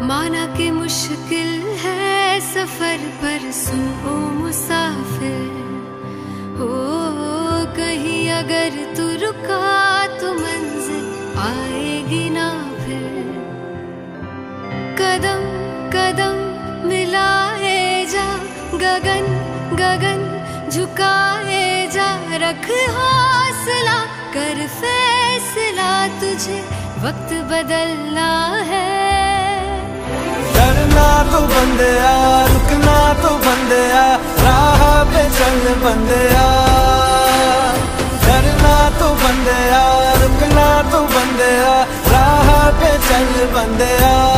माना कि मुश्किल है सफर पर सुन ओ मुसाफिर, हो कहीं अगर तू रुका तो मंजिल आएगी ना फिर। कदम कदम मिलाए जा, गगन गगन झुकाए जा, रख हौसला कर फैसला, तुझे वक्त बदलना है। डरना तो बंदिया, रुकना तो बंदिया, राह पे चल बंदिया। डरना तो बंदिया, रुकना तो बंदिया, राह पे चल बंदिया।